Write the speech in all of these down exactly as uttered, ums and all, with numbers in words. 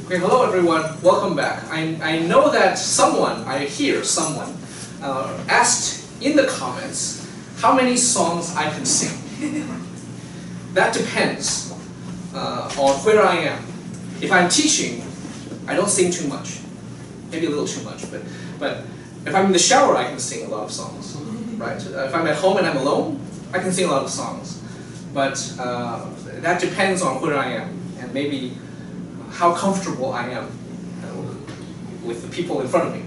Okay, hello everyone, welcome back. I, I know that someone, I hear someone, uh, asked in the comments how many songs I can sing. That depends uh, on where I am. If I'm teaching, I don't sing too much. Maybe a little too much, but, but if I'm in the shower, I can sing a lot of songs. Right? If I'm at home and I'm alone, I can sing a lot of songs. But uh, that depends on where I am, and maybe how comfortable I am uh, with the people in front of me.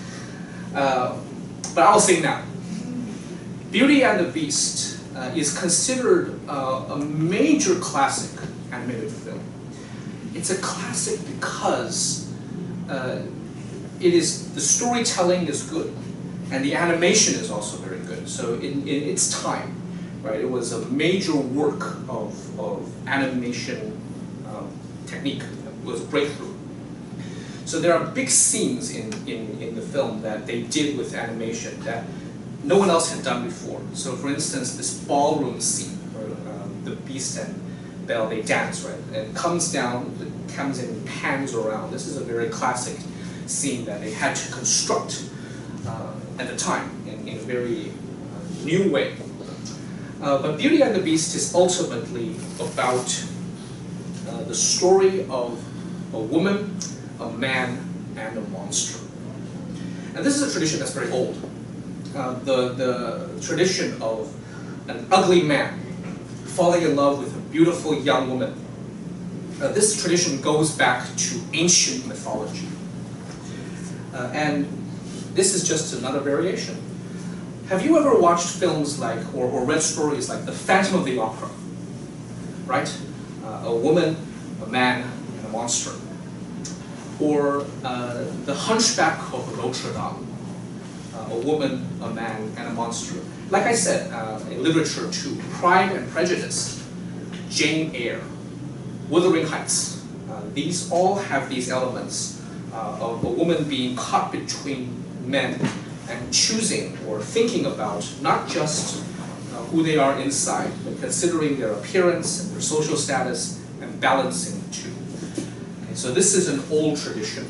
Uh, but I'll sing now. Beauty and the Beast uh, is considered uh, a major classic animated film. It's a classic because uh, it is, the storytelling is good, and the animation is also very good. So in, in its time, right, it was a major work of, of animation um, technique. It was a breakthrough. So there are big scenes in, in, in the film that they did with animation that no one else had done before. So for instance, this ballroom scene where um, the Beast and Belle, they dance, right? And it comes down, it comes in, pans around. This is a very classic scene that they had to construct uh, at the time in, in a very uh, new way. Uh, but Beauty and the Beast is ultimately about uh, the story of a woman, a man, and a monster. And this is a tradition that's very old. Uh, the, the tradition of an ugly man falling in love with a beautiful young woman. Uh, this tradition goes back to ancient mythology. Uh, and this is just another variation. Have you ever watched films like, or, or read stories like The Phantom of the Opera? Right? Uh, a woman, a man, and a monster. Or uh, The Hunchback of Notre Dame. Uh, a woman, a man, and a monster. Like I said, uh, in literature too, Pride and Prejudice, Jane Eyre, Wuthering Heights. Uh, these all have these elements uh, of a woman being caught between men and choosing or thinking about not just uh, who they are inside, but considering their appearance and their social status and balancing the two. Okay, so this is an old tradition.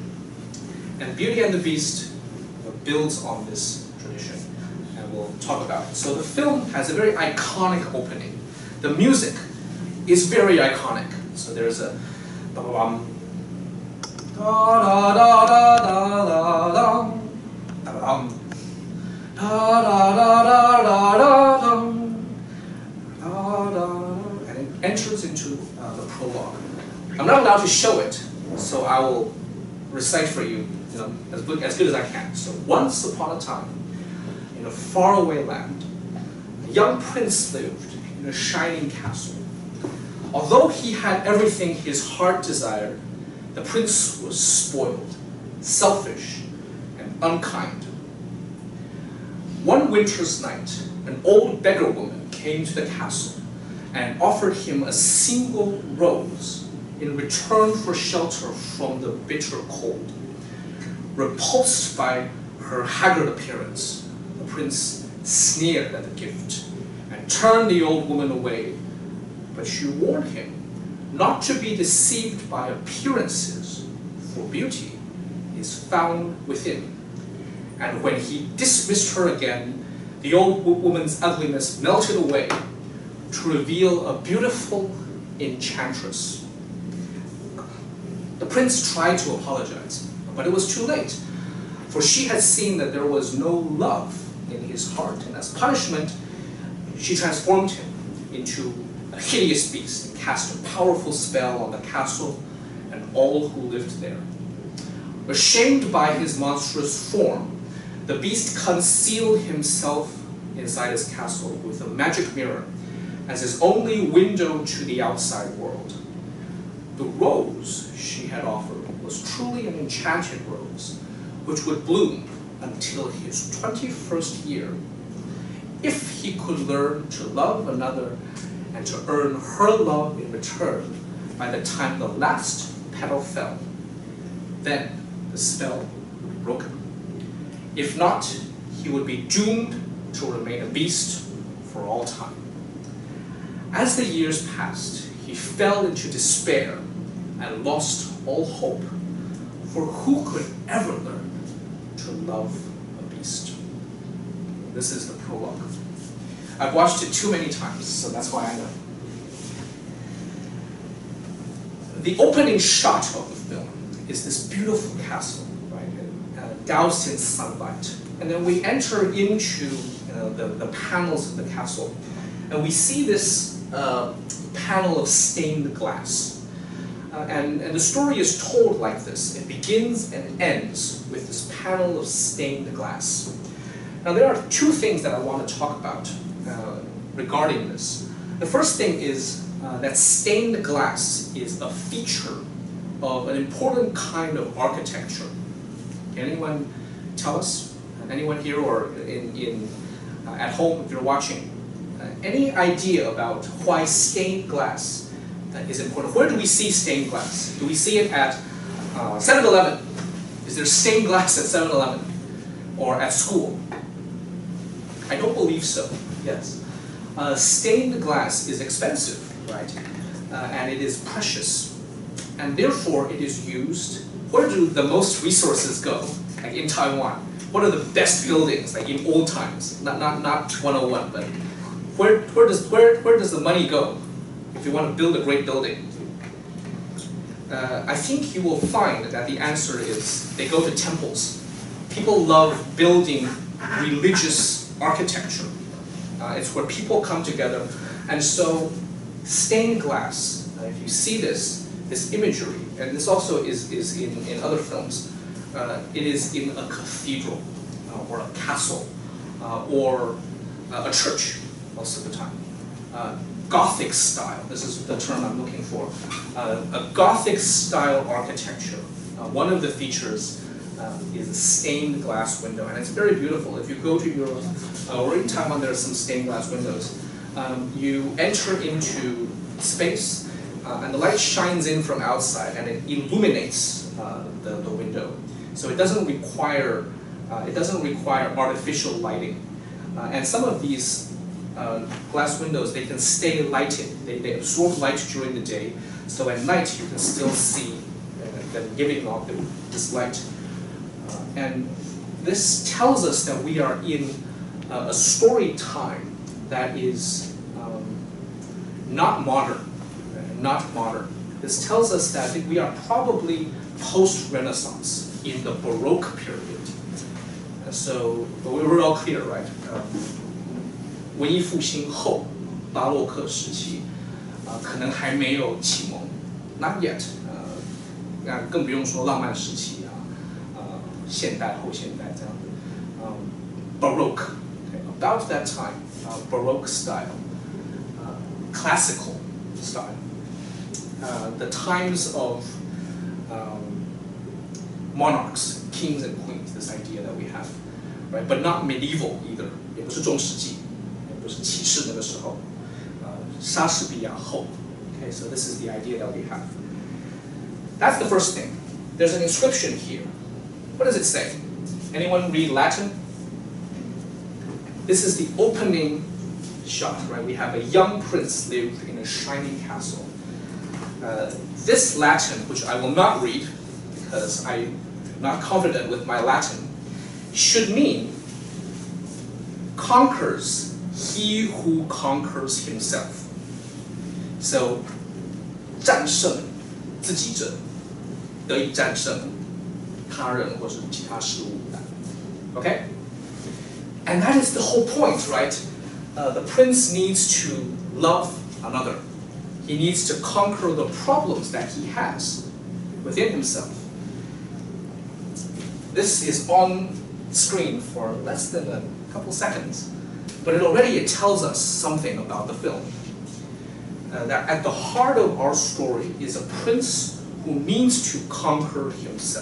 And Beauty and the Beast uh, builds on this tradition, and we'll talk about it. So the film has a very iconic opening. The music is very iconic. So there's a ba-ba-bum, da da da da da da. Um, da, da, da, da, da, da, da, da, and it enters into uh, the prologue. I'm not allowed to show it, so I will recite for you, you know, as good, as good as I can. So once upon a time, in a faraway land, a young prince lived in a shining castle. Although he had everything his heart desired, the prince was spoiled, selfish, and unkind. One winter's night, an old beggar woman came to the castle and offered him a single rose in return for shelter from the bitter cold. Repulsed by her haggard appearance, the prince sneered at the gift and turned the old woman away. But she warned him not to be deceived by appearances, for beauty is found within. And when he dismissed her again, the old woman's ugliness melted away to reveal a beautiful enchantress. The prince tried to apologize, but it was too late, for she had seen that there was no love in his heart, and as punishment, she transformed him into a hideous beast and cast a powerful spell on the castle and all who lived there. Ashamed by his monstrous form, the beast concealed himself inside his castle with a magic mirror as his only window to the outside world. The rose she had offered was truly an enchanted rose, which would bloom until his twenty-first year, if he could learn to love another and to earn her love in return by the time the last petal fell. Then the spell would be broken. If not, he would be doomed to remain a beast for all time. As the years passed, he fell into despair and lost all hope, for who could ever learn to love a beast? This is the prologue. I've watched it too many times, so that's why I know. The opening shot of the film is this beautiful castle, right, uh, doused in sunlight. And then we enter into you know, the, the panels of the castle, and we see this uh, panel of stained glass. Uh, and, and the story is told like this. It begins and ends with this panel of stained glass. Now there are two things that I want to talk about uh, regarding this. The first thing is uh, that stained glass is a feature of an important kind of architecture. Can anyone tell us? Anyone here or in, in, uh, at home if you're watching? Uh, any idea about why stained glass is important? Where do we see stained glass? Do we see it at seven eleven? Is there stained glass at seven eleven? Or at school? I don't believe so, yes. Uh, stained glass is expensive, right? Uh, and it is precious. And therefore it is used, where do the most resources go? Like in Taiwan. What are the best buildings, like in old times? Not, not, not one oh one, but where, where, does, where, where does the money go if you want to build a great building? Uh, I think you will find that the answer is they go to temples. People love building religious architecture. Uh, it's where people come together. And so stained glass, uh, if you see this, this imagery, and this also is, is in, in other films, uh, it is in a cathedral, uh, or a castle, uh, or uh, a church most of the time. Uh, Gothic style, this is the term I'm looking for. Uh, a Gothic style architecture. Uh, one of the features uh, is a stained glass window, and it's very beautiful. If you go to Europe, uh, or in Taiwan there are some stained glass windows. Um, you enter into space, uh, and the light shines in from outside, and it illuminates uh, the, the window. So it doesn't require, uh, it doesn't require artificial lighting. Uh, and some of these Uh, glass windows, they can stay lighted. They, they absorb light during the day, so at night you can still see uh, them giving off the, this light. Uh, and this tells us that we are in uh, a story time that is um, not modern, uh, not modern. This tells us that we are probably post-Renaissance, in the Baroque period. Uh, so, but we were all clear, right? Um, 文艺复兴后，巴洛克时期，啊、呃，可能还没有启蒙 ，not yet， 呃，那更不用说浪漫时期啊，呃，现代后现代这样的，嗯 ，Baroque， okay, about that time， uh, Baroque style， uh, classical style， uh, the times of um, monarchs, kings and queens, this idea that we have, right? But not medieval either， 也不是中世纪。 是骑士那个时候，呃，莎士比亚后。Okay, so this is the idea that we have. That's the first thing. There's an inscription here. What does it say? Anyone read Latin? This is the opening shot, right? We have a young prince lived in a shining castle. Uh, this Latin, which I will not read because I'm not confident with my Latin, should mean conquers. He who conquers himself. So, 战胜自己者，得以战胜他人或是其他事物的。Okay? And that is the whole point, right? Uh, the prince needs to love another. He needs to conquer the problems that he has within himself. This is on screen for less than a couple seconds. But it already it tells us something about the film. Uh, that at the heart of our story is a prince who needs to conquer himself.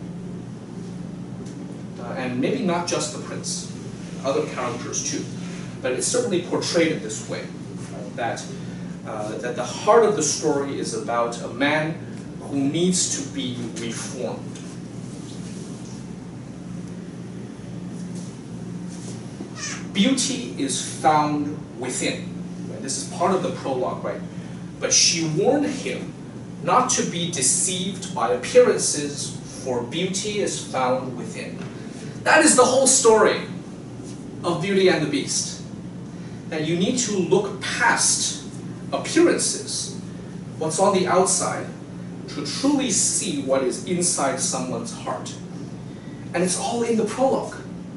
Uh, and maybe not just the prince, other characters too. But it's certainly portrayed in this way. Uh, that, uh, that the heart of the story is about a man who needs to be reformed. Beauty is found within. Right? This is part of the prologue, right? But she warned him not to be deceived by appearances, for beauty is found within. That is the whole story of Beauty and the Beast. That you need to look past appearances, what's on the outside, to truly see what is inside someone's heart. And it's all in the prologue.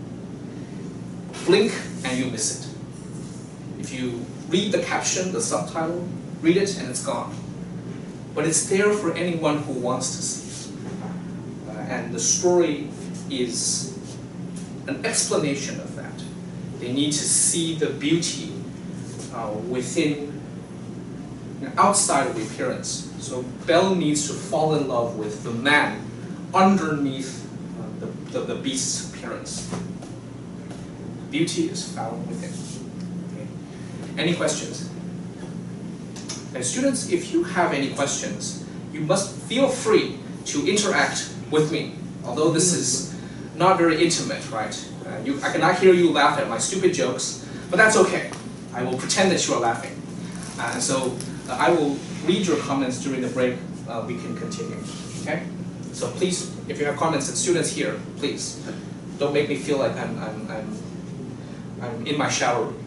Blink and you miss it. If you read the caption, the subtitle, read it and it's gone. But it's there for anyone who wants to see. Uh, and the story is an explanation of that. They need to see the beauty uh, within, outside of the appearance. So Belle needs to fall in love with the man underneath uh, the, the, the beast's appearance. Beauty is found within. Okay. Any questions? And students, if you have any questions, you must feel free to interact with me. Although this is not very intimate, right? Uh, you, I cannot hear you laugh at my stupid jokes, but that's okay. I will pretend that you are laughing. Uh, so uh, I will read your comments during the break. Uh, we can continue, okay? So please, if you have comments, and students here, please don't make me feel like I'm, I'm, I'm, I'm in my shower room.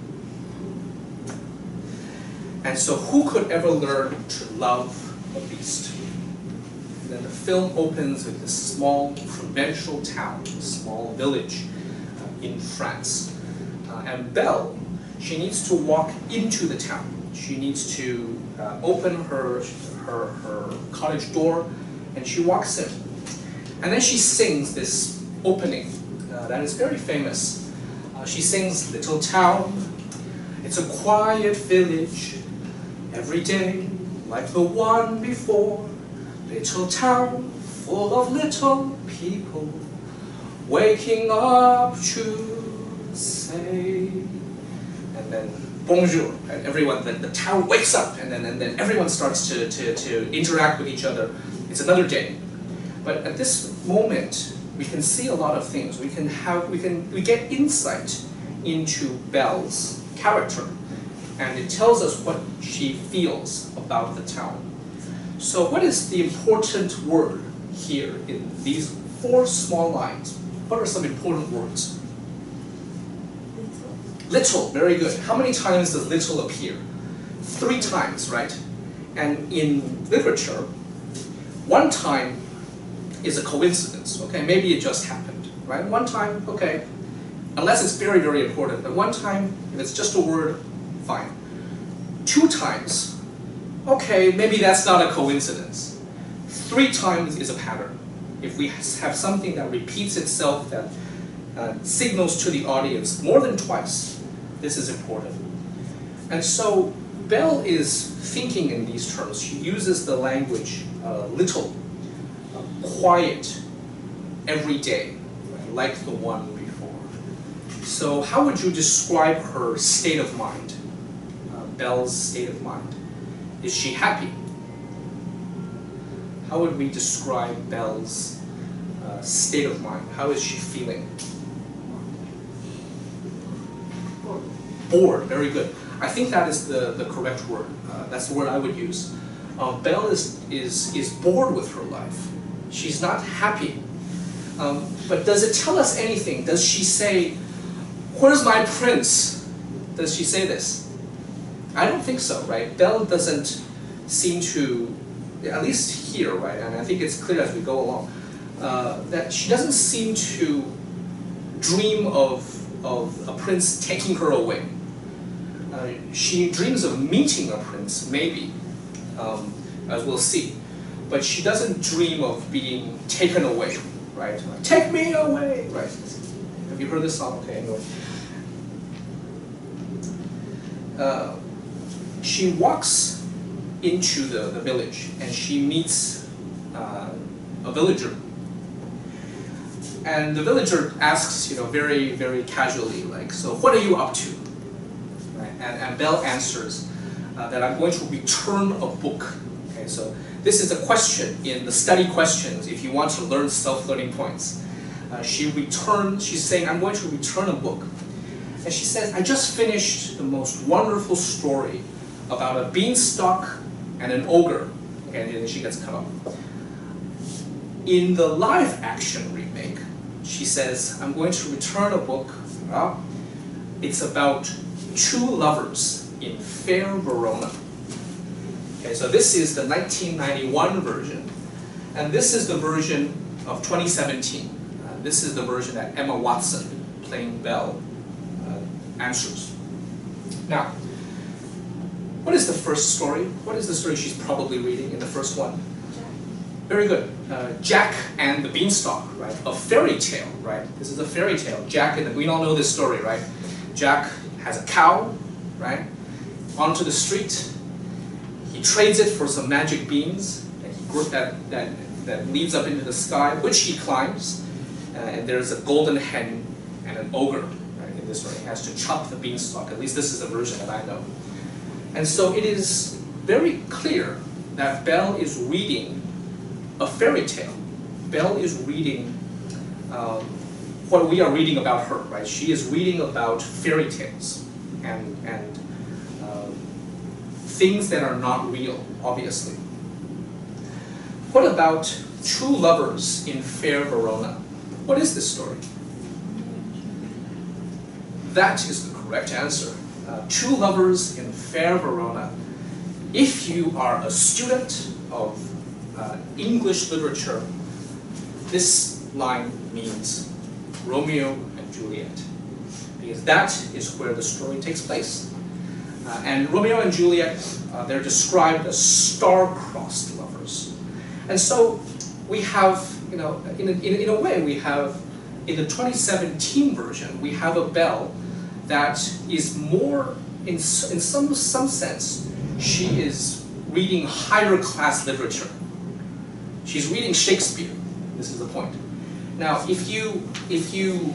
And so who could ever learn to love a beast? And then the film opens with this small provincial town, a small village uh, in France. Uh, and Belle, she needs to walk into the town. She needs to uh, open her, her, her cottage door, and she walks in. And then she sings this opening uh, that is very famous. Uh, she sings, "Little town, it's a quiet village, every day like the one before. Little town full of little people, waking up to say." And then bonjour, and everyone, the, the town wakes up, and then, and then everyone starts to, to, to interact with each other. It's another day. But at this moment, we can see a lot of things. We can have, we can, we get insight into Belle's character, and it tells us what she feels about the town. So what is the important word here in these four small lines? What are some important words? Little, very good. How many times does little appear? Three times, right? And in literature, one time is a coincidence, okay? Maybe it just happened, right? One time, okay. Unless it's very, very important. But one time, if it's just a word, fine. Two times, okay, maybe that's not a coincidence. Three times is a pattern. If we have something that repeats itself, that uh, signals to the audience more than twice, this is important. And so Belle is thinking in these terms. She uses the language uh, little, uh, quiet, every day, right? Like the one before. So how would you describe her state of mind? Uh, Belle's state of mind. Is she happy? How would we describe Belle's uh, state of mind? How is she feeling? Bored, very good. I think that is the, the correct word. Uh, that's the word I would use. Uh, Belle is, is, is bored with her life. She's not happy. Um, but does it tell us anything? Does she say, "Where's my prince?" Does she say this? I don't think so, right? Belle doesn't seem to, at least here, right? And I think it's clear as we go along, uh, that she doesn't seem to dream of, of a prince taking her away. Uh, she dreams of meeting a prince, maybe, um, as we'll see. But she doesn't dream of being taken away, right? Like, "Take me away," right? Have you heard this song? Okay, anyway. Uh, she walks into the, the village, and she meets uh, a villager. And the villager asks, you know, very, very casually, like, "So what are you up to?" Right? And, and Belle answers uh, that "I'm going to return a book." Okay, so this is a question in the study questions if you want to learn self-learning points. Uh, she returns, she's saying, "I'm going to return a book." And she says, "I just finished the most wonderful story about a beanstalk and an ogre." okay, and then she gets cut off. In the live action remake, she says, I'm going to return a book. Well, it's about two lovers in fair Verona. Okay, so this is the nineteen ninety-one version, and this is the version of twenty seventeen. Uh, this is the version that Emma Watson, playing Belle, uh, answers. Now, what is the first story? What is the story she's probably reading in the first one? Very good. Uh, Jack and the Beanstalk, right? A fairy tale, right? This is a fairy tale. Jack and the, we all know this story, right? Jack has a cow, right? Onto the street. He trades it for some magic beans that, he, that, that, that leads up into the sky, which he climbs. Uh, and there's a golden hen and an ogre, right? In this one, he has to chop the beanstalk. At least this is the version that I know. And so it is very clear that Belle is reading a fairy tale. Belle is reading um, what we are reading about her, right? She is reading about fairy tales and, and uh, things that are not real, obviously. What about two lovers in fair Verona? What is this story? That is the correct answer. Uh, two lovers in fair Verona. If you are a student of Uh, English literature, this line means Romeo and Juliet, because that is where the story takes place. Uh, and Romeo and Juliet, uh, they're described as star-crossed lovers. And so we have, you know, in a, in, in a way, we have, in the twenty seventeen version, we have a Belle that is more, in, in some, some sense, she is reading higher class literature. She's reading Shakespeare. This is the point. Now, if you if you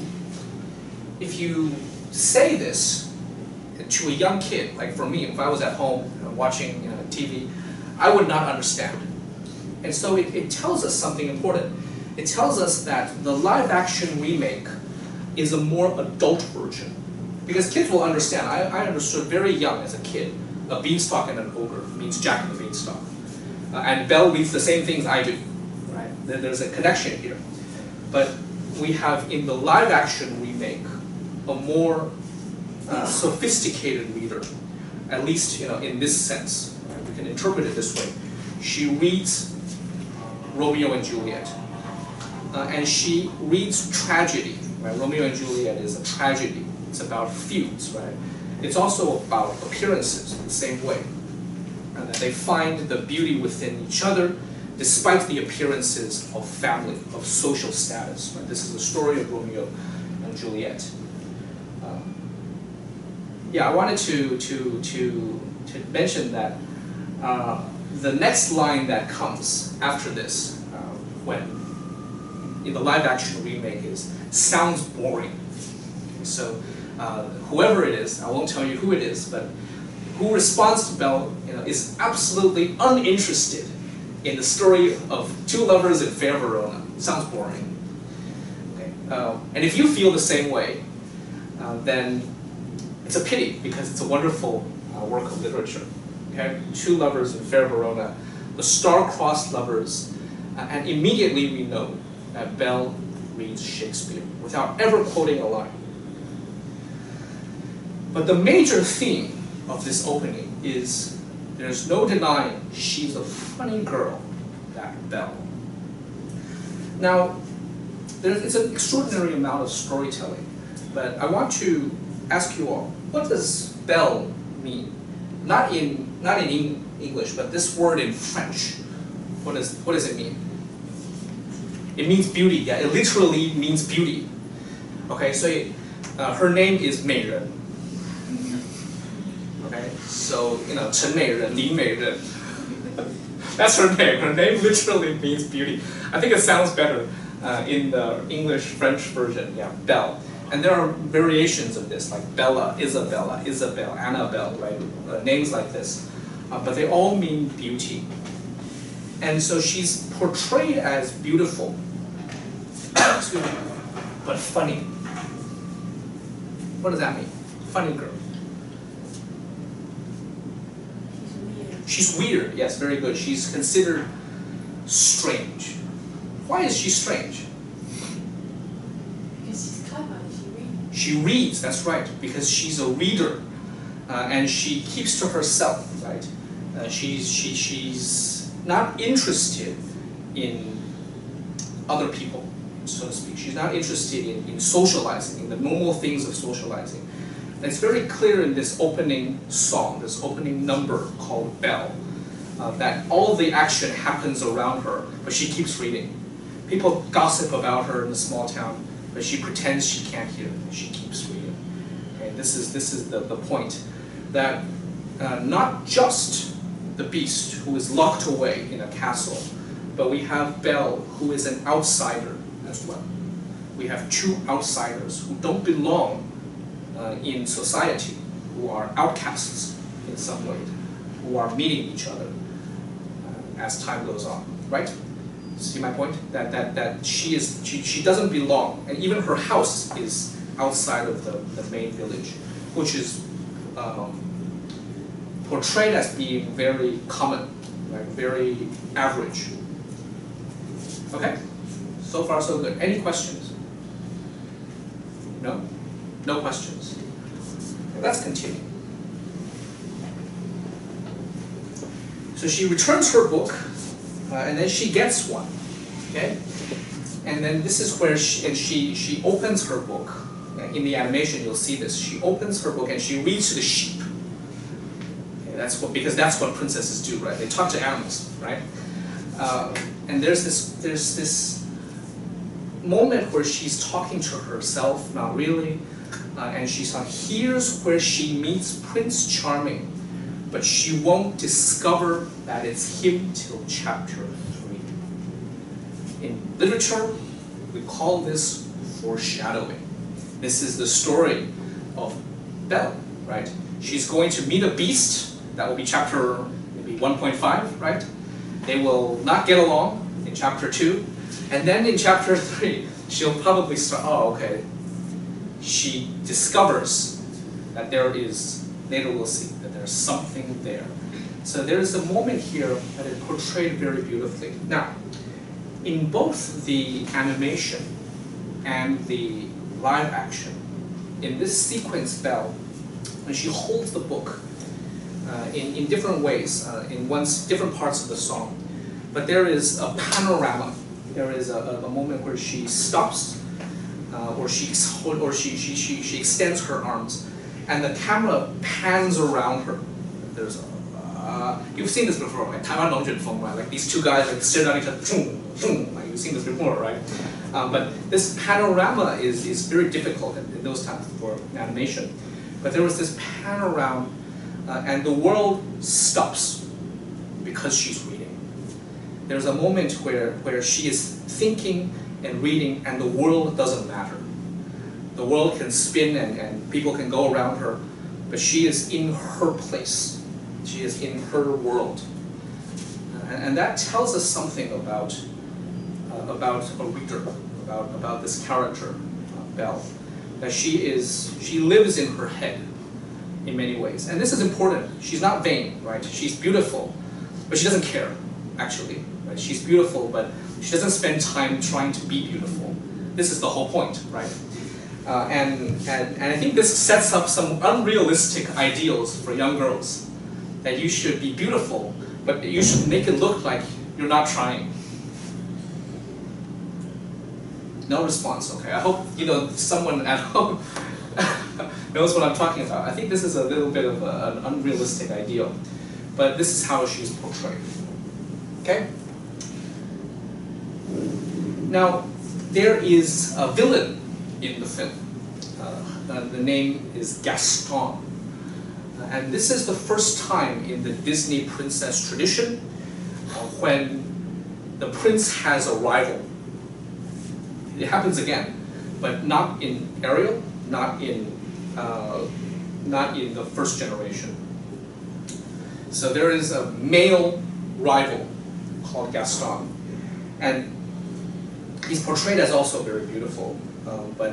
if you say this to a young kid, like for me, if I was at home you know, watching you know, T V, I would not understand. And so it, it tells us something important. It tells us that the live-action remake is a more adult version, because kids will understand. I, I understood very young as a kid. A beanstalk and an ogre means Jack and the Beanstalk. Uh, and Belle reads the same things I do, right? There's a connection here. But we have in the live-action remake a more uh, sophisticated reader, at least you know in this sense. Right? We can interpret it this way. She reads Romeo and Juliet, uh, and she reads tragedy. Right? Romeo and Juliet is a tragedy. It's about feuds, right? It's also about appearances in the same way. And that they find the beauty within each other, despite the appearances of family, of social status. Right? This is the story of Romeo and Juliet. Um, yeah, I wanted to to to to mention that uh, the next line that comes after this, uh, when in the live-action remake, is sounds boring. So uh, whoever it is, I won't tell you who it is, but who responds to Belle, you know, is absolutely uninterested in the story of two lovers in fair Verona. Sounds boring. Okay. Uh, and if you feel the same way, uh, then it's a pity, because it's a wonderful uh, work of literature. Okay, two lovers in fair Verona, the star-crossed lovers, uh, and immediately we know that Belle reads Shakespeare without ever quoting a line. But the major theme of this opening is there's no denying she's a funny girl, that Belle. Now, there's, it's an extraordinary amount of storytelling, but I want to ask you all, what does Belle mean? Not in not in English, but this word in French. What does what does it mean? It means beauty. Yeah, it literally means beauty. Okay, so uh, her name is Mei Ren. Okay, so you know, 陈美人, 李美人. That's her name. Her name literally means beauty. I think it sounds better uh, in the English-French version. Yeah, Belle. And there are variations of this, like Bella, Isabella, Isabel, Annabelle, right? Uh, names like this. Uh, but they all mean beauty. And so she's portrayed as beautiful, excuse me, but funny. What does that mean? Funny girl. She's weird, yes, very good. She's considered strange. Why is she strange? Because she's clever, she reads. She reads, that's right, because she's a reader. Uh, and she keeps to herself, right? Uh, she's, she, she's not interested in other people, so to speak. She's not interested in, in socializing, in the normal things of socializing. And it's very clear in this opening song, this opening number called Bell, uh, that all the action happens around her, but she keeps reading. People gossip about her in the small town, but she pretends she can't hear, and she keeps reading. Okay, this is, this is the, the point, that uh, not just the beast who is locked away in a castle, but we have Belle, who is an outsider as well. We have two outsiders who don't belong uh, in society, who are outcasts in some way, who are meeting each other uh, as time goes on, right? See my point? That that that she is she, she doesn't belong, and even her house is outside of the, the main village, which is um, portrayed as being very common, right? Very average. Okay? So far so good. Any questions? No? No questions. Okay, let's continue. So she returns her book, uh, and then she gets one. Okay? And then this is where she, and she, she opens her book. In the animation, you'll see this. She opens her book and she reads to the sheep. Okay, that's what, because that's what princesses do, right? They talk to animals, right? Uh, and there's this, there's this moment where she's talking to herself, not really, uh, and she's on, here's where she meets Prince Charming, but she won't discover that it's him till chapter three. In literature, we call this foreshadowing. This is the story of Belle, right? She's going to meet a beast, that will be chapter maybe one point five, right? They will not get along in chapter two, and then in chapter three, she'll probably start, oh, okay. She discovers that there is, later we'll see, that there's something there. So there's a moment here that is portrayed very beautifully. Now, in both the animation and the live action, in this sequence, Belle, when she holds the book uh, in, in different ways, uh, in one's different parts of the song, but there is a panorama. There is a, a, a moment where she stops, uh, or, she, or she, she, she, she extends her arms, and the camera pans around her. There's a, uh, you've seen this before, right? Taiwan Longjun right? Like these two guys like staring at each other, zoom, zoom, like you've seen this before, right? Um, but this panorama is, is very difficult in, in those times for animation. But there was this panorama, uh, and the world stops because she's reading. There's a moment where, where she is thinking and reading, and the world doesn't matter. The world can spin and, and people can go around her, but she is in her place. She is in her world. Uh, and, and that tells us something about Uh, about a reader, about, about this character, uh, Belle, that she is, she lives in her head in many ways. And this is important. She's not vain, right? She's beautiful, but she doesn't care, actually. Right? She's beautiful, but she doesn't spend time trying to be beautiful. This is the whole point, right? Uh, and, and, and I think this sets up some unrealistic ideals for young girls, that you should be beautiful, but you should make it look like you're not trying. No response, okay. I hope you know someone at home knows what I'm talking about. I think this is a little bit of a, an unrealistic ideal, but this is how she's portrayed. Okay? Now, there is a villain in the film. Uh, uh, the name is Gaston. Uh, and this is the first time in the Disney princess tradition uh, when the prince has a rival. It happens again, but not in Ariel, not in, uh, not in the first generation. So there is a male rival called Gaston, and he's portrayed as also very beautiful, uh, but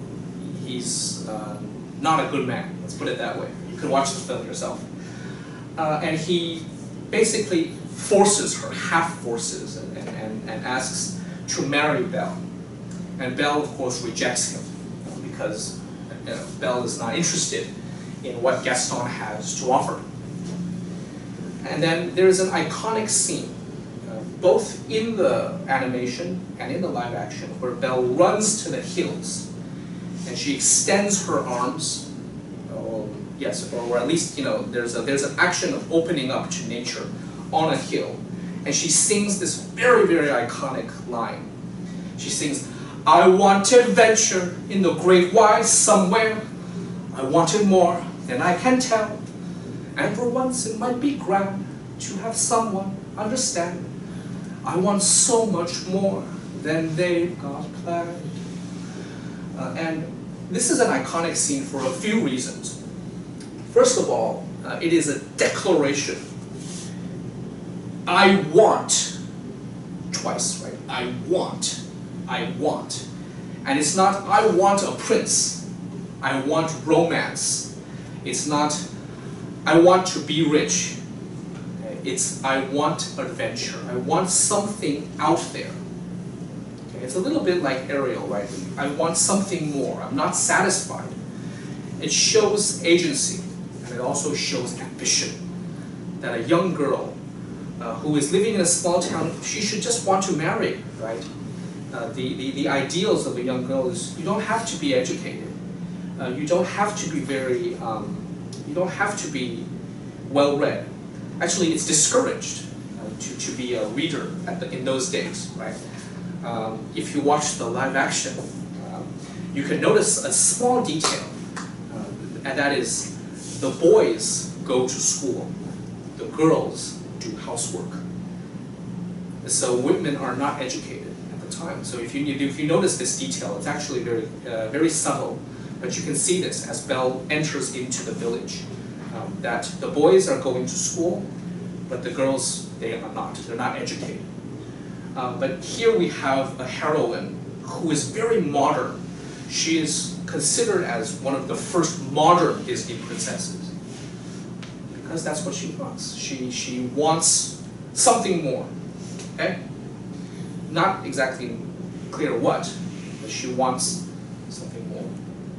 he's uh, not a good man. Let's put it that way. You can watch the film yourself. uh, and he basically forces her, half forces, and, and, and asks to marry Belle. And Belle, of course, rejects him because you know, Belle is not interested in what Gaston has to offer. And then there's an iconic scene, uh, both in the animation and in the live action, where Belle runs to the hills and she extends her arms. Or, yes, or, or at least you know there's a there's an action of opening up to nature on a hill, and she sings this very very iconic line. She sings, "I want adventure in the great wide somewhere. I wanted more than I can tell. And for once it might be grand to have someone understand. I want so much more than they've got planned." Uh, and this is an iconic scene for a few reasons. First of all, uh, it is a declaration. I want, twice, right? I want, I want. And it's not, I want a prince. I want romance. It's not, I want to be rich. It's, I want adventure. I want something out there. Okay? It's a little bit like Ariel, right? I want something more. I'm not satisfied. It shows agency, and it also shows ambition. That a young girl uh, who is living in a small town, she should just want to marry, right? Uh, the, the, the ideals of a young girl is you don't have to be educated. Uh, you don't have to be very, um, you don't have to be well-read. Actually, it's discouraged uh, to, to be a reader at the, in those days, right? Um, if you watch the live action, um, you can notice a small detail, uh, and that is the boys go to school, the girls do housework. So women are not educated at the time. So if you, if you notice this detail, it's actually very, uh, very subtle, but you can see this as Belle enters into the village. Um, that the boys are going to school, but the girls, they are not. They're not educated. Um, but here we have a heroine who is very modern. She is considered as one of the first modern Disney princesses because that's what she wants. She, she wants something more, okay? Not exactly clear what, but she wants something more.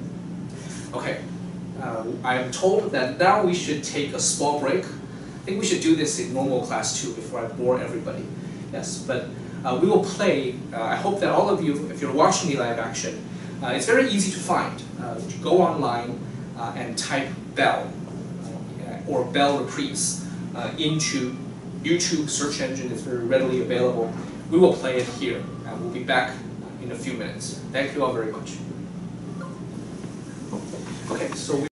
Okay. Uh, I am told that now we should take a small break. I think we should do this in normal class too before I bore everybody. Yes, but uh, we will play. Uh, I hope that all of you, if you're watching the live action, uh, it's very easy to find. Uh, to go online uh, and type Belle uh, or Belle Reprise uh, into YouTube search engine. It's very readily available. We will play it here, and we'll be back in a few minutes. Thank you all very much. Okay, so we